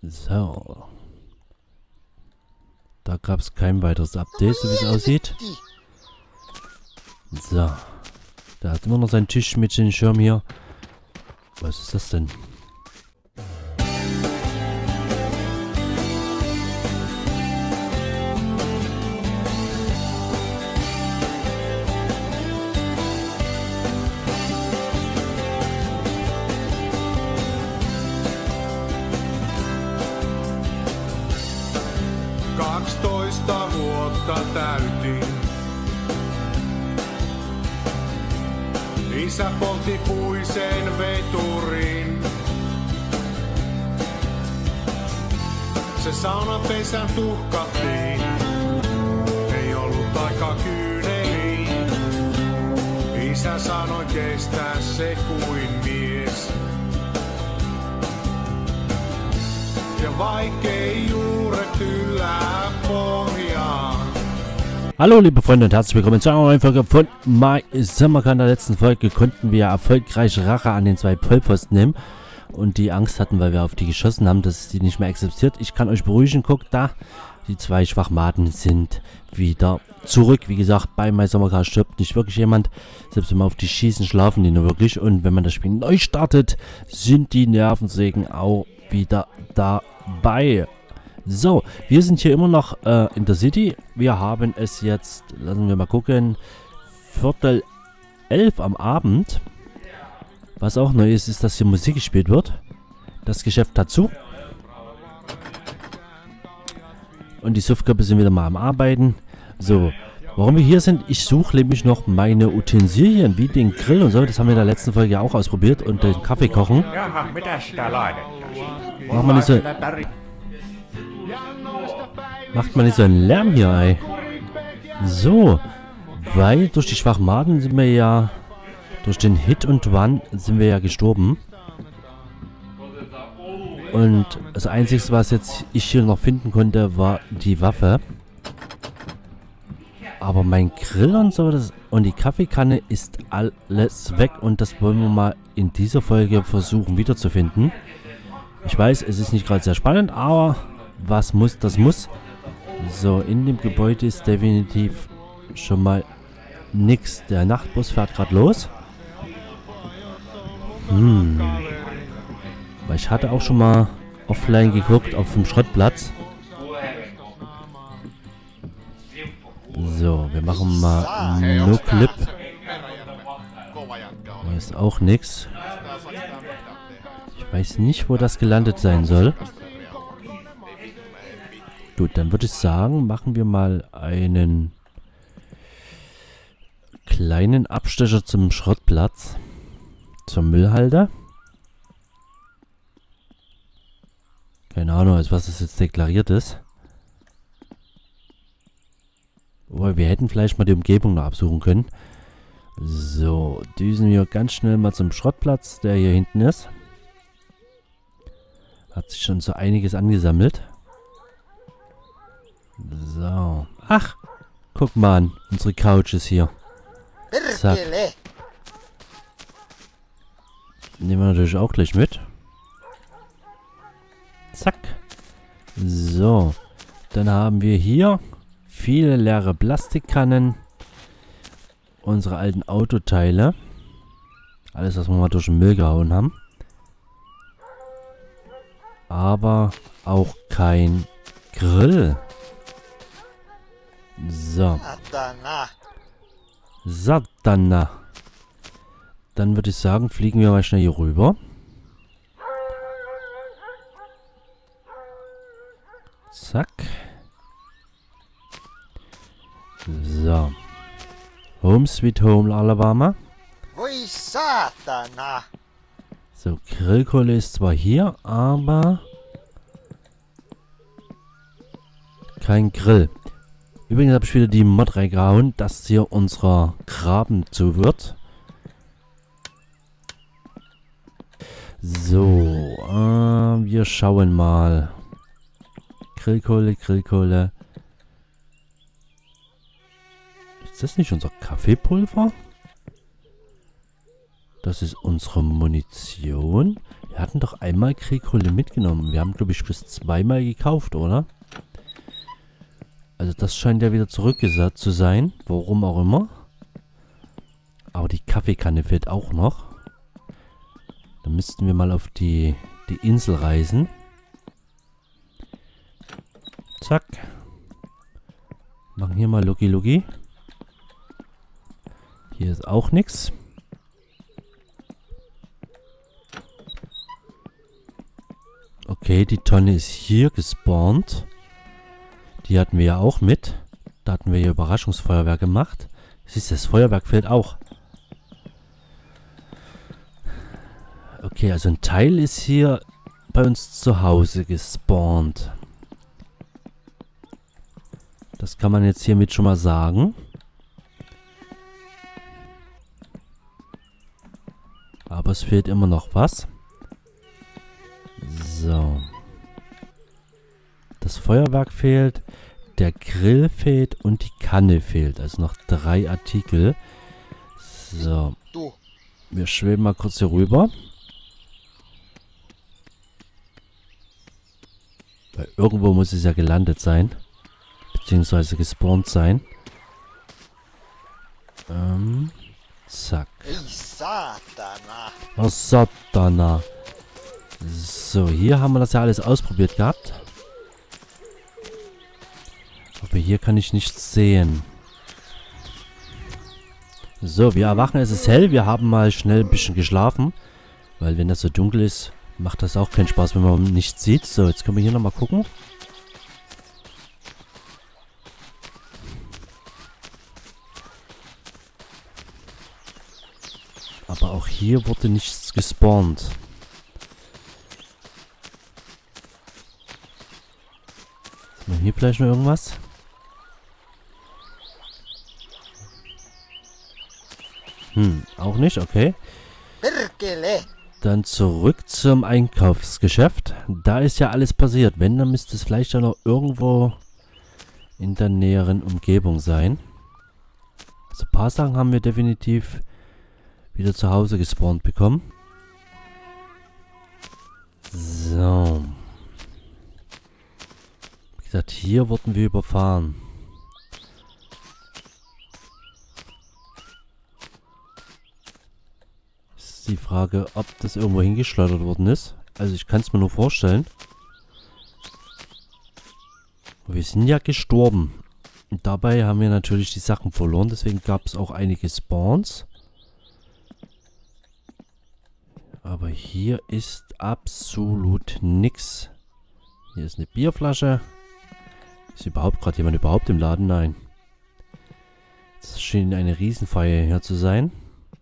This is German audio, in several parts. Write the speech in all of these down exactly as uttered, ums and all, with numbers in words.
So. Da gab es kein weiteres Update, so wie es aussieht. So. Da hat immer noch seinen Tisch mit dem Schirm hier. Was ist das denn? kaksitoista vuotta täytin. Isä poltti puisen veturin. Se saunapesän tuhkattiin. Ei ollut aika kyyneliin. Isä sanoi kestää se kuin mies. Ja vaikkei juuret yllää pohjaan. Hallo liebe Freunde und herzlich willkommen zu einer neuen Folge von My Summercon. In der letzten Folge konnten wir erfolgreich Rache an den zwei Vollpfosten nehmen und die Angst hatten, weil wir auf die geschossen haben, dass die nicht mehr existiert. Ich kann euch beruhigen, guckt da, die zwei Schwachmaten sind wieder zurück. Wie gesagt, bei My Summercon stirbt nicht wirklich jemand, selbst wenn wir auf die schießen, schlafen die nur wirklich. Und wenn man das Spiel neu startet, sind die Nervensägen auch wieder dabei. So, wir sind hier immer noch äh, in der City. Wir haben es jetzt, lassen wir mal gucken, Viertel elf am Abend. Was auch neu ist, ist, dass hier Musik gespielt wird. Das Geschäft dazu. Und die Suffköpfe sind wieder mal am Arbeiten. So, warum wir hier sind, ich suche nämlich noch meine Utensilien, wie den Grill und so. Das haben wir in der letzten Folge auch ausprobiert. Und den Kaffee kochen. Machen wir nicht so... Macht man nicht so einen Lärm hier, ey. So. Weil durch die schwachen Maden sind wir ja... Durch den Hit und Run sind wir ja gestorben. Und das Einzige, was jetzt ich hier noch finden konnte, war die Waffe. Aber mein Grill und so das, und die Kaffeekanne ist alles weg. Und das wollen wir mal in dieser Folge versuchen wiederzufinden. Ich weiß, es ist nicht gerade sehr spannend, aber was muss, das muss. So, in dem Gebäude ist definitiv schon mal nix. Der Nachtbus fährt gerade los. Hm. Aber ich hatte auch schon mal offline geguckt auf dem Schrottplatz. So, wir machen mal No Clip. Hier ist auch nix. Ich weiß nicht, wo das gelandet sein soll. Gut, dann würde ich sagen, machen wir mal einen kleinen Abstecher zum Schrottplatz. Zum Müllhalter. Keine Ahnung, als was das jetzt deklariert ist. Aber wir hätten vielleicht mal die Umgebung noch absuchen können. So, düsen wir ganz schnell mal zum Schrottplatz, der hier hinten ist. Hat sich schon so einiges angesammelt. So. Ach, guck mal an. Unsere Couch ist hier. Zack. Nehmen wir natürlich auch gleich mit. Zack. So. Dann haben wir hier viele leere Plastikkannen. Unsere alten Autoteile. Alles, was wir mal durch den Müll gehauen haben. Aber auch kein Grill. So. Satana. Dann würde ich sagen, fliegen wir mal schnell hier rüber. Zack. So. Home Sweet Home Alabama. So, Grillkohle ist zwar hier, aber kein Grill. Übrigens habe ich wieder die Mod reingehauen, dass hier unserer Graben zu wird. So, äh, wir schauen mal. Grillkohle, Grillkohle. Ist das nicht unser Kaffeepulver? Das ist unsere Munition. Wir hatten hatten doch einmal Kriegkohle mitgenommen. Wir haben, glaube ich, bis zweimal gekauft, oder? Also das scheint ja wieder zurückgesagt zu sein. Warum auch immer. Aber die Kaffeekanne fehlt auch noch. Dann müssten wir mal auf die, die Insel reisen. Zack. Machen hier mal Logi Logi. Hier ist auch nichts. Okay, die Tonne ist hier gespawnt. Die hatten wir ja auch mit. Da hatten wir ja Überraschungsfeuerwerk gemacht. Siehst du, das Feuerwerk fehlt auch. Okay, also ein Teil ist hier bei uns zu Hause gespawnt. Das kann man jetzt hiermit schon mal sagen. Aber es fehlt immer noch was. So. Das Feuerwerk fehlt, der Grill fehlt und die Kanne fehlt. Also noch drei Artikel. So. Wir schweben mal kurz hier rüber. Weil irgendwo muss es ja gelandet sein. Beziehungsweise gespawnt sein. Ähm. Zack. Oh, Satana. So, hier haben wir das ja alles ausprobiert gehabt. Aber hier kann ich nichts sehen. So, wir erwachen, es ist hell. Wir haben mal schnell ein bisschen geschlafen. Weil wenn das so dunkel ist, macht das auch keinen Spaß, wenn man nichts sieht. So, jetzt können wir hier nochmal gucken. Aber auch hier wurde nichts gespawnt. Ist mal hier vielleicht noch irgendwas? Hm, auch nicht, okay. Dann zurück zum Einkaufsgeschäft. Da ist ja alles passiert. Wenn, dann müsste es vielleicht ja noch irgendwo in der näheren Umgebung sein. Also ein paar Sachen haben wir definitiv wieder zu Hause gespawnt bekommen. So. Wie gesagt, hier wurden wir überfahren. Ist die Frage, ob das irgendwo hingeschleudert worden ist. Also ich kann es mir nur vorstellen. Wir sind ja gestorben. Und dabei haben wir natürlich die Sachen verloren. Deswegen gab es auch einige Spawns. Aber hier ist absolut nichts. Hier ist eine Bierflasche. Ist überhaupt gerade jemand überhaupt im Laden? Nein. Es schien eine Riesenfeier hier zu sein.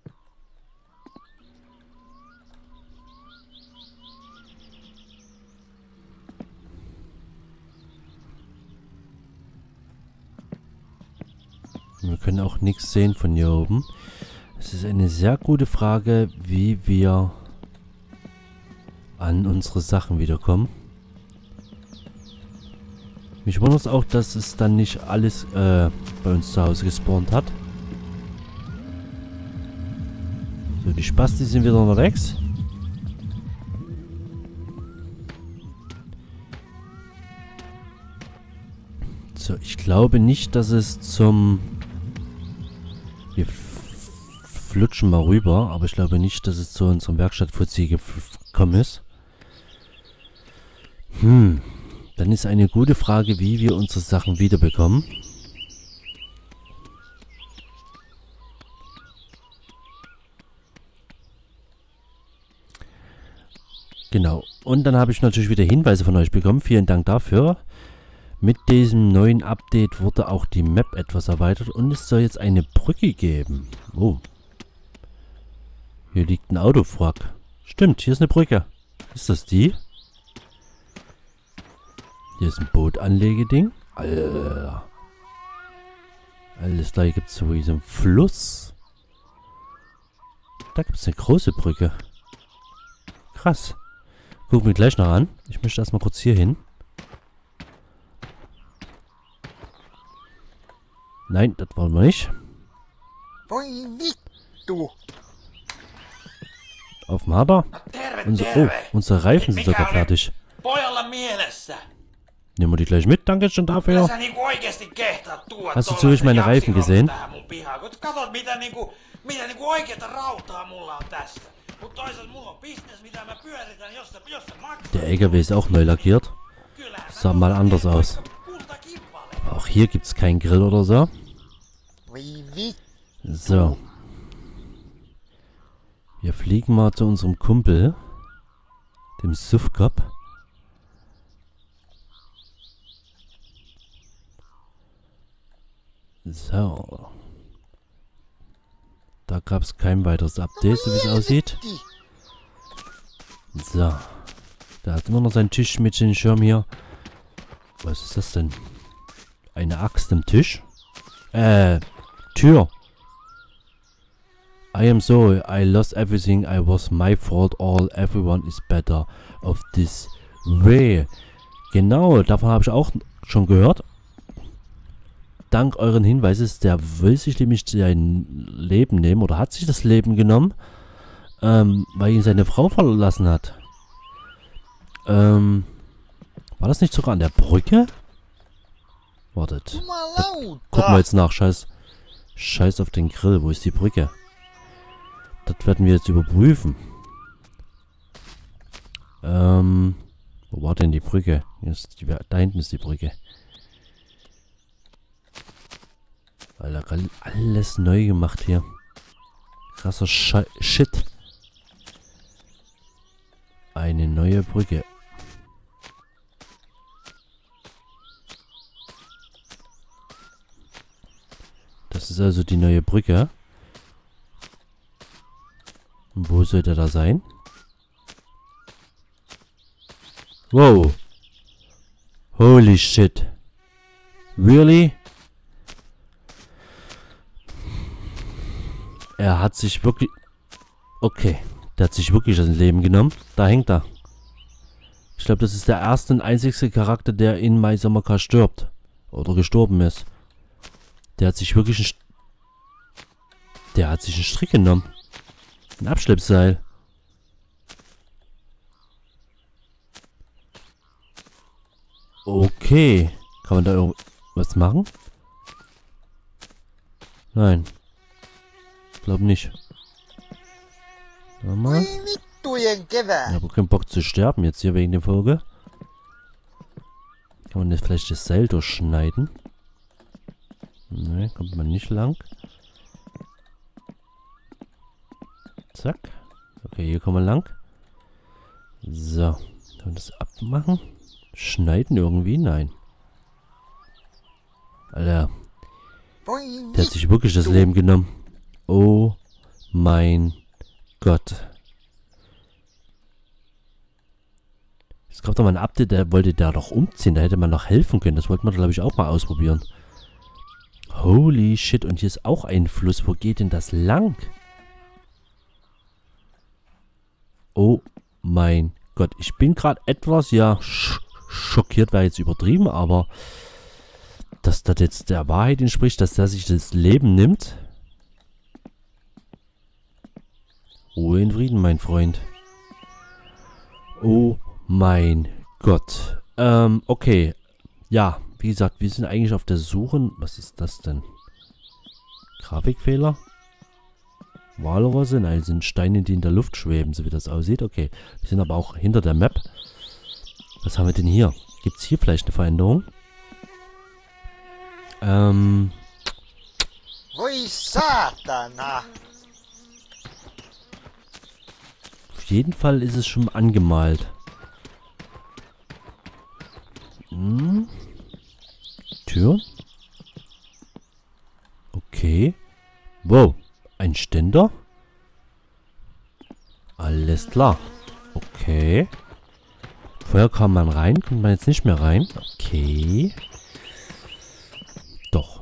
Wir können auch nichts sehen von hier oben. Es ist eine sehr gute Frage, wie wir an unsere Sachen wiederkommen. Mich wundert es auch, dass es dann nicht alles äh, bei uns zu Hause gespawnt hat. So, die Spasti sind wieder unterwegs. So, ich glaube nicht, dass es zum... Wir flutschen mal rüber, aber ich glaube nicht, dass es zu unserem Werkstattfuzzi gekommen ist. Hm, dann ist eine gute Frage, wie wir unsere Sachen wiederbekommen. Genau, und dann habe ich natürlich wieder Hinweise von euch bekommen. Vielen Dank dafür. Mit diesem neuen Update wurde auch die Map etwas erweitert und es soll jetzt eine Brücke geben. Oh. Hier liegt ein Autowrack. Stimmt, hier ist eine Brücke. Ist das die? Hier ist ein Bootanlegeding. Alter. Alles klar, hier gibt es so einen Fluss. Da gibt es eine große Brücke. Krass. Gucken wir gleich noch an. Ich möchte erstmal kurz hier hin. Nein, das wollen wir nicht. Auf dem Hader? Unser, oh, unsere Reifen sind sogar fertig. Nehmen wir die gleich mit, danke schon dafür. Hast du zufällig meine Reifen gesehen? Der L K W ist auch neu lackiert. Sah mal anders aus. Aber auch hier gibt es keinen Grill oder so. So. Wir fliegen mal zu unserem Kumpel, dem Suffkop. So. Da gab es kein weiteres Update, so wie es aussieht. So. Da hat immer noch sein Tisch mit dem Schirm hier. Was ist das denn? Eine Axt im Tisch? Äh, Tür. I am sorry, I lost everything, I was my fault, all, everyone is better of this way. Genau, davon habe ich auch schon gehört. Dank euren Hinweises, der will sich nämlich sein Leben nehmen, oder hat sich das Leben genommen, ähm, weil ihn seine Frau verlassen hat. Ähm, war das nicht sogar an der Brücke? Wartet. Gucken wir jetzt nach, scheiß, scheiß auf den Grill, wo ist die Brücke? Das werden wir jetzt überprüfen. Ähm, wo war denn die Brücke? Jetzt die, da hinten ist die Brücke. Alter, alles neu gemacht hier. Krasser Sche Shit. Eine neue Brücke. Das ist also die neue Brücke. Und wo sollte da sein? Wow. Holy shit. Really? Er hat sich wirklich... Okay. Der hat sich wirklich das Leben genommen. Da hängt er. Ich glaube, das ist der erste und einzigste Charakter, der in My Summer Car stirbt. Oder gestorben ist. Der hat sich wirklich einen... Der hat sich einen Strick genommen. Ein Abschleppseil. Okay. Kann man da irgendwas machen? Nein. Ich glaube nicht. Mal. Ich habe keinen Bock zu sterben jetzt hier wegen der Folge. Kann man jetzt vielleicht das Seil durchschneiden? Ne, kommt man nicht lang. Zack. Okay, hier kommen wir lang. So. Kann man das abmachen? Schneiden irgendwie? Nein. Alter. Der hat sich wirklich das Leben genommen. Oh mein Gott. Es gab doch mal ein Update, der wollte da doch umziehen. Da hätte man noch helfen können. Das wollte man, glaube ich, auch mal ausprobieren. Holy shit. Und hier ist auch ein Fluss. Wo geht denn das lang? Oh mein Gott. Ich bin gerade etwas, ja, sch schockiert, wäre jetzt übertrieben, aber dass das jetzt der Wahrheit entspricht, dass der sich das Leben nimmt. Ruhe in Frieden, mein Freund. Oh mein Gott. Ähm, okay. Ja, wie gesagt, wir sind eigentlich auf der Suche. Was ist das denn? Grafikfehler? Walrosse? Nein, sind Steine, die in der Luft schweben, so wie das aussieht. Okay, wir sind aber auch hinter der Map. Was haben wir denn hier? Gibt es hier vielleicht eine Veränderung? Ähm... Ui, Satana! Auf jeden Fall ist es schon angemalt. Hm. Tür. Okay. Wow. Ein Ständer. Alles klar. Okay. Vorher kam man rein. Kommt man jetzt nicht mehr rein. Okay. Doch.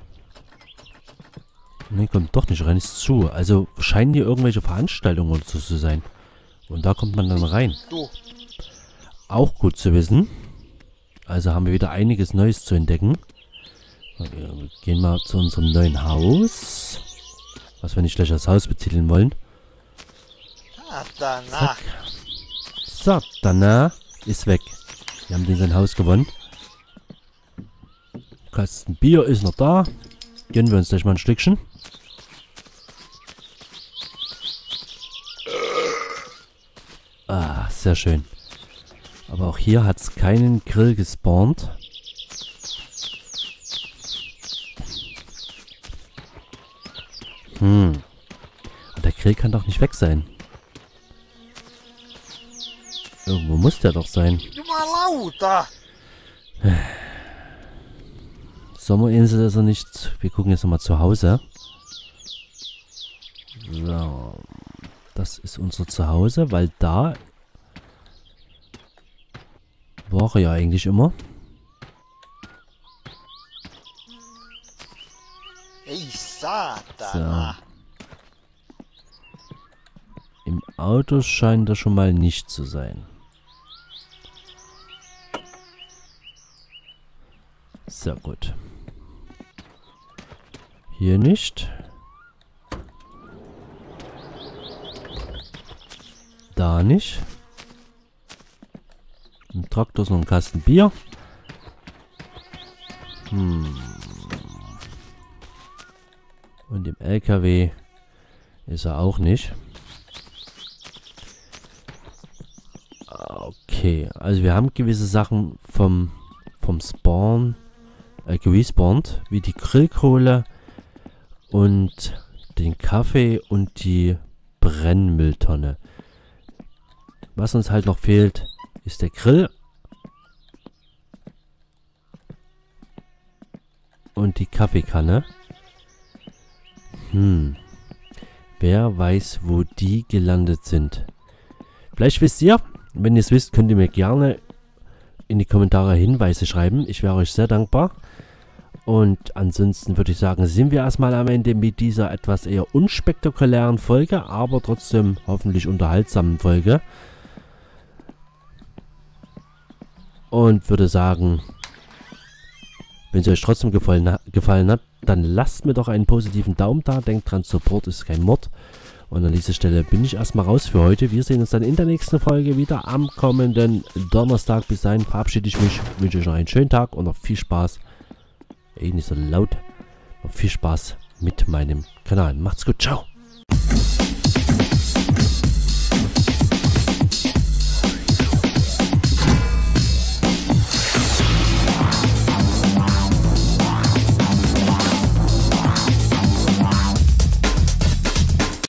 Ne, kommt doch nicht rein. Ist zu. Also scheinen hier irgendwelche Veranstaltungen oder so zu sein. Und da kommt man dann rein. Auch gut zu wissen. Also haben wir wieder einiges Neues zu entdecken. Wir gehen mal zu unserem neuen Haus. Was wir nicht gleich als Haus betiteln wollen. Satana. Satana ist weg. Wir haben den sein Haus gewonnen. Kasten Bier ist noch da. Gönnen wir uns gleich mal ein Stückchen. Ah, sehr schön. Aber auch hier hat es keinen Grill gespawnt. Hm. Und der Grill kann doch nicht weg sein. Irgendwo muss der doch sein. Jumalauta. Sommerinsel ist er nicht. Wir gucken jetzt nochmal zu Hause. So. Das ist unser Zuhause, weil da war er ja eigentlich immer. Ei Satana. So. Im Auto scheint er schon mal nicht zu sein. Sehr gut. Hier nicht. Da nicht. Im Traktor ist noch ein Kasten Bier. Hm. Und im L K W ist er auch nicht. Okay, also wir haben gewisse Sachen vom, vom Spawn äh, gerespawnt, wie die Grillkohle und den Kaffee und die Brennmülltonne. Was uns halt noch fehlt, ist der Grill und die Kaffeekanne. Hm. Wer weiß, wo die gelandet sind. Vielleicht wisst ihr, wenn ihr es wisst, könnt ihr mir gerne in die Kommentare Hinweise schreiben. Ich wäre euch sehr dankbar. Und ansonsten würde ich sagen, sind wir erstmal am Ende mit dieser etwas eher unspektakulären Folge, aber trotzdem hoffentlich unterhaltsamen Folge. Und würde sagen, wenn es euch trotzdem gefallen, gefallen hat, dann lasst mir doch einen positiven Daumen da. Denkt dran, Support ist kein Mord. Und an dieser Stelle bin ich erstmal raus für heute. Wir sehen uns dann in der nächsten Folge wieder am kommenden Donnerstag. Bis dahin verabschiede ich mich, wünsche euch noch einen schönen Tag und noch viel Spaß. Ey, nicht so laut. Noch viel Spaß mit meinem Kanal. Macht's gut, ciao.